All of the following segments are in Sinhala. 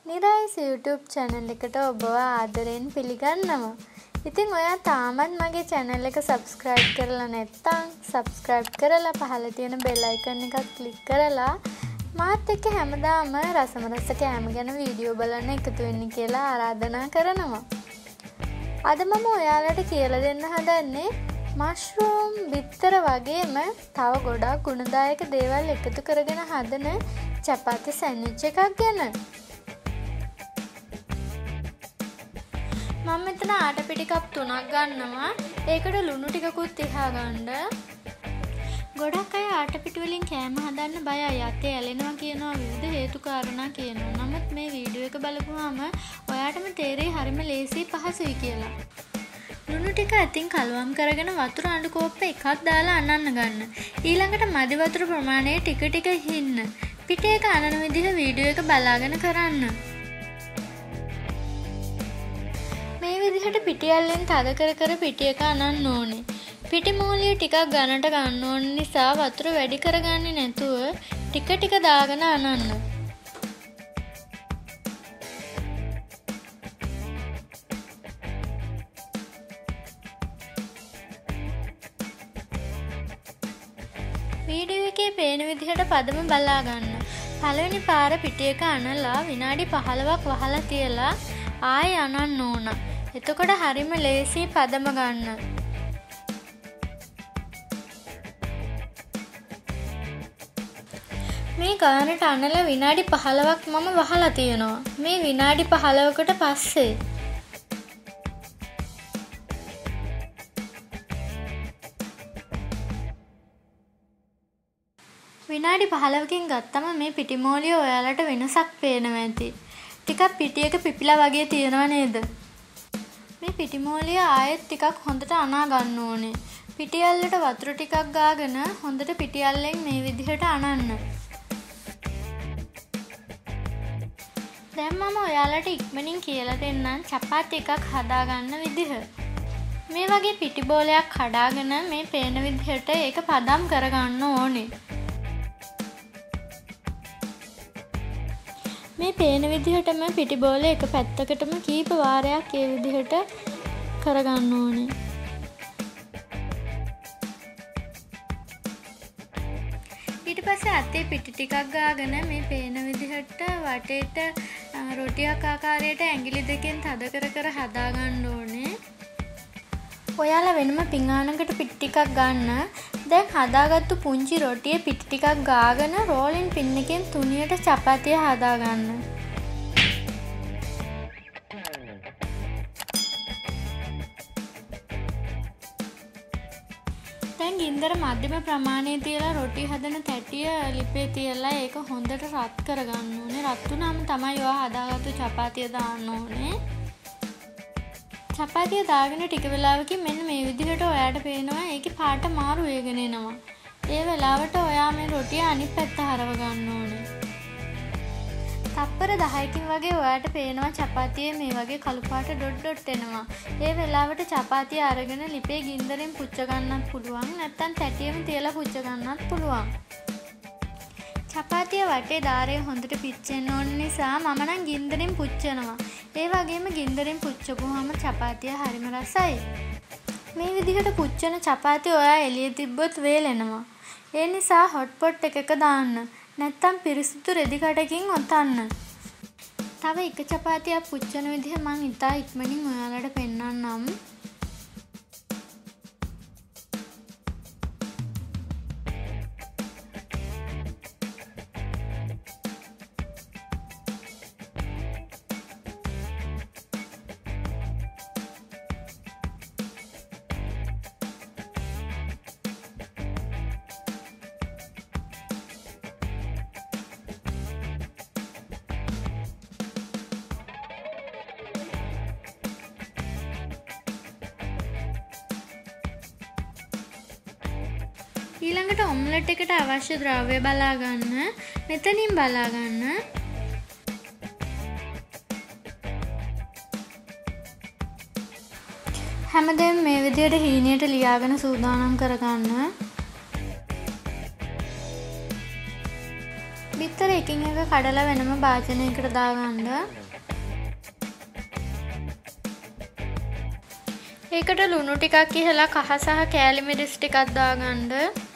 නිරයිස් YouTube channel එකට ඔබව ආදරෙන් පිළිගන්නවා. ඉතින් ඔයා තාමත් මගේ channel එක subscribe කරලා නැත්නම් subscribe කරලා පහළ තියෙන bell icon එකත් click කරලා මාත් එක්ක හැමදාම රසම රස කෑම ගැන වීඩියෝ බලන්න එකතු වෙන්න කියලා ආරාධනා කරනවා. අද මම ඔයාලට කියලා දෙන්න හදන්නේ මෂ්රූම් බිත්තර වගේම තව ගොඩාක් ගුණදායක දේවල් එකතු කරගෙන හදන චපාති සෑන්ඩ්විච් එකක් ගැන. මම මෙතන ආට පිටි කප් 3ක් ගන්නවා. ඒකට ලුණු ටිකකුත් තියා ගන්න. ගොඩක් අය ආට පිටි වලින් කෑම හදන්න බයයි. අතේ ඇලෙනවා කියනවා විවිධ හේතු කාරණා කියනවා. නමුත් මේ වීඩියෝ එක බලපුවාම ඔයාටම තේරෙයි හරිම ලේසි පහසුයි කියලා. ලුණු ටික අතින් කලවම් කරගෙන වතුර අඬු කෝප්ප එකක් දාලා අනන්න ගන්න. ඊළඟට මදි වතුර ප්‍රමාණය ටික ටික හින්න. පිටි එක අනන විදිහ වීඩියෝ එක බලාගෙන කරන්න. මේ විදිහට පිටි ඇල්ලෙන් තද කර කර පිටි එක අනන්න ඕනේ. පිටි මූලිය ටිකක් ගන්නට ගන්න ඕන නිසා වතුර වැඩි කරගන්නේ නැතුව ටික ටික දාගෙන අනන්න. වීඩියෝ එකේ පේන විදිහට පදම බලා ගන්න. පළවෙනි පාර පිටි එක අනලා විනාඩි 15ක් වහලා තියලා ආයෙ අනන්න ඕන. එතකොට හරිම ලේසි පදම ගන්න. මේ ගානට අනලා විනාඩි 15ක් මම වහලා තියෙනවා. මේ විනාඩි 15කට පස්සේ විනාඩි 15කින් ගත්තම මේ පිටි මෝලිය ඔයාලට වෙනසක් පේනවා ඇති. ටිකක් පිටි එක පිපිලා වගේ තියෙනව නේද? මේ පිටි මෝලිය ආයෙත් ටිකක් හොඳට අනා ගන්න ඕනේ. පිටි ඇල්ලට වතුර ටිකක් ගාගෙන හොඳට පිටි ඇල්ලෙන් මේ විදිහට අනන්න. දැන් මම ඔයාලට ඉක්මනින් කියලා දෙන්නම් චපාති එකක් හදාගන්න විදිහ. මේ වගේ පිටි බෝලයක් කඩාගෙන මේ පේන විදිහට ඒක පදම් කරගන්න ඕනේ. මේ පේන විදිහටම පිටි බෝල එක පැත්තකටම කීප වාරයක් ඒ විදිහට කරගන්න ඕනේ. ඊට පස්සේ අතේ පිටි ටිකක් ගාගෙන මේ පේන විදිහට වටේට රොටියක් ආකාරයට ඇඟිලි දෙකෙන් තද කර කර හදා ගන්න ඕනේ. ඔයාලා වෙනම පිඟානකට පිටි ටිකක් ගන්න. දැන් හදාගත්තු පුංචි රොටියේ පිටි ටිකක් ගාගෙන රෝලින් පින් එකෙන් තුනියට චපාතිය හදා ගන්න. දැන් ගින්දර මධ්‍යම ප්‍රමාණයේ තියලා රොටි හදන තැටිය ලිපේ තියලා ඒක හොඳට රත් කරගන්න ඕනේ. රත් වුණාම තමයි ඔයා හදාගත්තු චපාතිය දාන්න ඕනේ. චපාතිය දාගෙන ටික වෙලාවකින් මෙන්න මේ විදිහට ඔයාට පේනවා ඒකේ පාට මාරු වෙගෙන එනවා. ඒ වෙලාවට ඔයා මේ රොටිය අනිත් පැත්ත හරව ගන්න ඕනේ. තප්පර 10කින් වගේ ඔයාට පේනවා චපාතියේ මේ වගේ කළු පාට ඩොට් ඩොට් එනවා. ඒ වෙලාවට චපාතිය අරගෙන ලිපේ ගින්දරෙන් පුච්ච ගන්නත් පුළුවන්. නැත්නම් තැටියෙම තියලා පුච්ච ගන්නත් පුළුවන්. චපාතිය වටේ ධාරය හොඳට පිච්චෙන්න ඕන නිසා මම නම් ගින්දරෙන් පුච්චනවා. ඒ වගේම ගින්දරෙන් පුච්චපුවාම චපාතිය හරිම රසයි. මේ විදිහට පුච්චන චපාතිය ඔයා එළියේ තිබ්බොත් වේලෙනවා. ඒ නිසා හොට් පොට් එකක දාන්න. නැත්තම් පිරිසිදු රෙදි කඩකින් ඔතන්න. තව එක චපාතියක් පුච්චන විදිහ මම ඉතා ඉක්මනින් ඔයාලට පෙන්නන්නම්. ඊළඟට ඔම්ලට් එකට අවශ්‍ය ද්‍රව්‍ය බලා ගන්න. මෙතනින් බලා ගන්න. හැමදේම මේ විදිහට හීනියට ලියාගෙන සූදානම් කරගන්න. විතර එකින් එක කඩලා වෙනම භාජනයකට දාගන්න. ඒකට ලුණු ටිකක් ඉහලා කහ සහ කෑලි මිරිස් ටිකක් දාගන්න.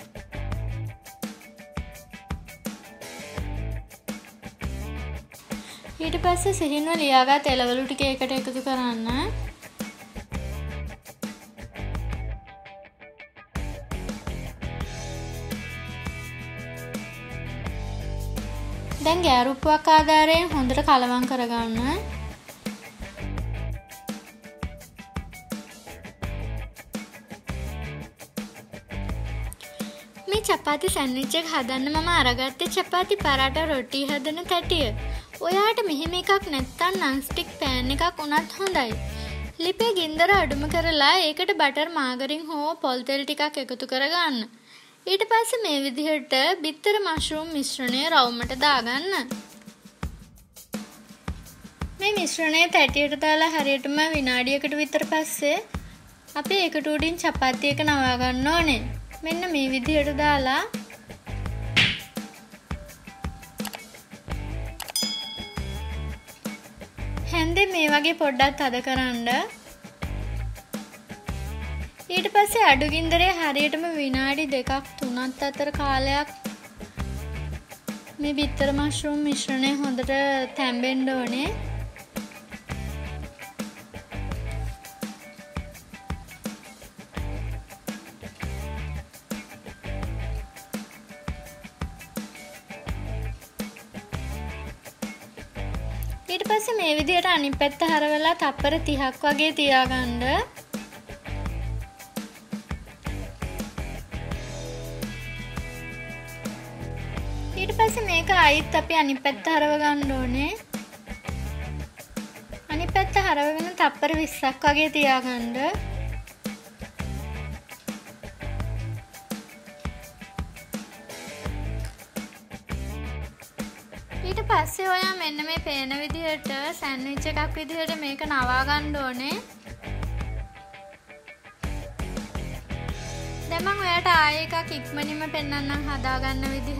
ඊට පස්සේ සිහින්ව ලියාගත් එළවලු ටික එකට එකතු කරන්න. දැන් ගෑරුප්පුවක් ආධාරයෙන් හොඳට කලවම් කරගන්න. මේ චපාති සැන්ඩ්විච් එක හදන්න මම අරගත්තේ චපාති පරාටා රොටි හදන තැටිය. ඔයාට මෙහෙම එකක් නැත්තම් නන් ස්ටික් පෑන් එකක් උනත් හොඳයි. ලිපේ ගින්දර අඩුම කරලා ඒකට බටර් මාගරින් හෝ පොල් තෙල් ටිකක් එකතු කරගන්න. ඊට පස්සේ මේ විදිහට බිත්තර මෂ්රූම් මිශ්‍රණය රවුමට දාගන්න. මේ මිශ්‍රණය තැටියට දාලා හරියටම විනාඩියකට විතර පස්සේ අපි ඒකට උඩින් චපාති එක නවා ගන්න ඕනේ. මෙන්න මේ විදිහට දාලා හැන්දේ මේ වගේ පොඩ්ඩක් තද කරන්න. ඊට පස්සේ අඩු ගින්දරේ හරියටම විනාඩි 2ක් 3ක් අතර කාලයක් මේ බිත්තර මෂ්රූම් මිශ්‍රණය හොඳට තැම්බෙන්න ඕනේ. ඊට පස්සේ මේ විදිහට අනිත් පැත්ත හරවලා තප්පර 30ක් වගේ තියාගන්න. ඊට පස්සේ මේක ආයිත් අපි අනිත් පැත්ත හරව ගන්න ඕනේ. අනිත් පැත්ත හරවගෙන තප්පර 20ක් වගේ තියාගන්න. ඊට පස්සේ ඔයා මෙන්න මේ පේන විදිහට සෑන්ඩ්විච් එකක් විදිහට මේක නවා ගන්න ඕනේ. දැන් මම ඔයාට ආයෙ එකක් ඉක්මනින්ම පෙන්නන්නම් හදාගන්න විදිහ.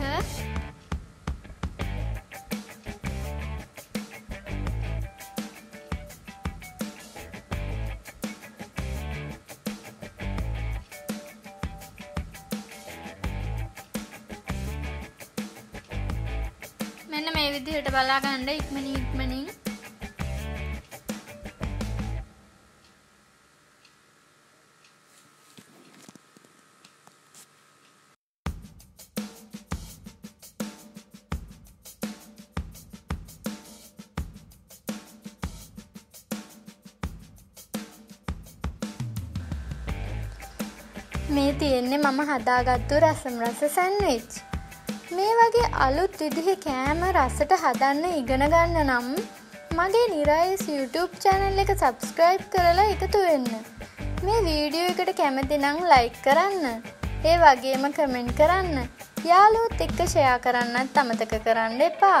මෙන්න මේ විදිහට බලා ගන්න ඉක්මනින්. මේ තියෙන්නේ මම හදාගත්තු රසම් රස සැන්ඩ්විච්. මේ වගේ අලුත් විදිහේ කෑම රසට හදන්න ඉගෙන ගන්න නම් මගේ නිරායස් YouTube channel එක subscribe කරලා එකතු වෙන්න. මේ වීඩියෝ එකට කැමති නම් like කරන්න. ඒ වගේම comment කරන්න. යාළුවොත් එක්ක share කරන්නත් අමතක කරන්න එපා.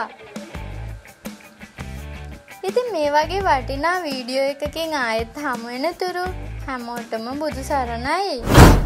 ඉතින් මේ වගේ වටිනා වීඩියෝ එකකින් ආයෙත් හමු වෙනතුරු හැමෝටම බුදු සරණයි.